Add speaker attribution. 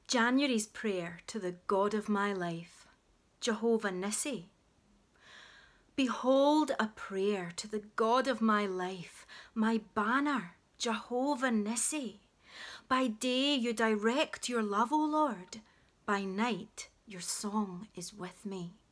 Speaker 1: January's prayer to the God of my life, Jehovah Nissi. Behold a prayer to the God of my life, my banner, Jehovah Nissi. By day you direct your love, O Lord. By night your song is with me.